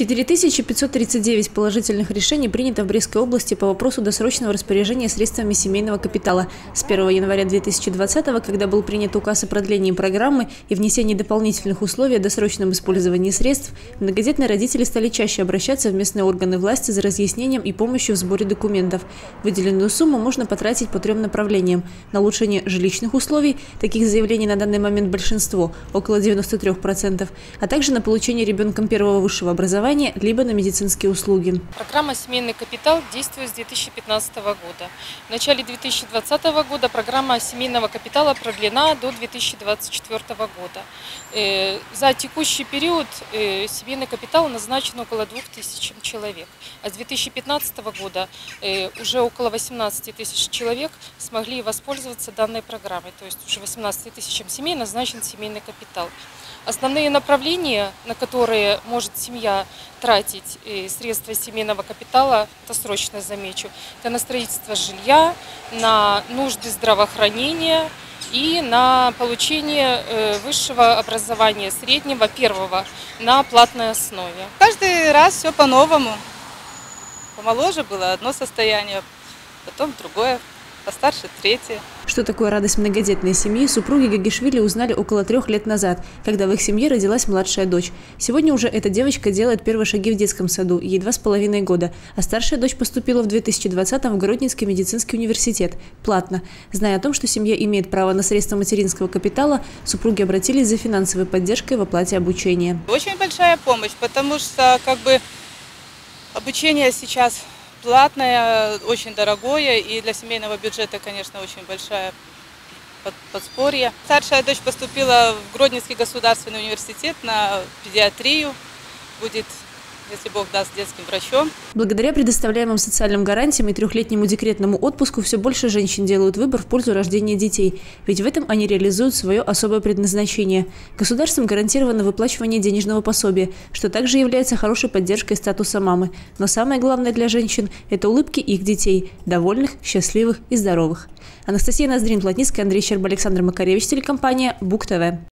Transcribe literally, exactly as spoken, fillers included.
четыре тысячи пятьсот тридцать девять положительных решений принято в Брестской области по вопросу досрочного распоряжения средствами семейного капитала. С первого января две тысячи двадцатого, когда был принят указ о продлении программы и внесении дополнительных условий о досрочном использовании средств, многодетные родители стали чаще обращаться в местные органы власти за разъяснением и помощью в сборе документов. Выделенную сумму можно потратить по трем направлениям: на улучшение жилищных условий, таких заявлений на данный момент большинство, около девяноста трёх процентов, а также на получение ребенком первого высшего образования, либо на медицинские услуги. Программа «Семейный капитал» действует с две тысячи пятнадцатого года. В начале две тысячи двадцатого года программа семейного капитала продлена до две тысячи двадцать четвёртого года. За текущий период семейный капитал назначен около двух тысяч человек. А с две тысячи пятнадцатого года уже около восемнадцати тысяч человек смогли воспользоваться данной программой. То есть уже восемнадцати тысячам семей назначен семейный капитал. Основные направления, на которые может семья тратить средства семейного капитала, это срочно замечу, это на строительство жилья, на нужды здравоохранения и на получение высшего образования, среднего, первого, на платной основе. Каждый раз все по-новому. Помоложе было одно состояние, потом другое, постарше третье. Что такое радость многодетной семьи, супруги Гагишвили узнали около трех лет назад, когда в их семье родилась младшая дочь. Сегодня уже эта девочка делает первые шаги в детском саду, ей два с половиной года, а старшая дочь поступила в две тысячи двадцатом в Гродненский медицинский университет, платно. Зная о том, что семья имеет право на средства материнского капитала, супруги обратились за финансовой поддержкой в оплате обучения. Очень большая помощь, потому что как бы обучение сейчас платное, очень дорогое, и для семейного бюджета, конечно, очень большое подспорье. Старшая дочь поступила в Гродненский государственный университет на педиатрию, будет, если Бог даст, детским врачом. Благодаря предоставляемым социальным гарантиям и трехлетнему декретному отпуску все больше женщин делают выбор в пользу рождения детей, ведь в этом они реализуют свое особое предназначение. Государством гарантировано выплачивание денежного пособия, что также является хорошей поддержкой статуса мамы. Но самое главное для женщин – это улыбки их детей, довольных, счастливых и здоровых. Анастасия Ноздрин, Плотницкая, Андрей Щерба, Александр Макаревич, телекомпания БУК ТВ.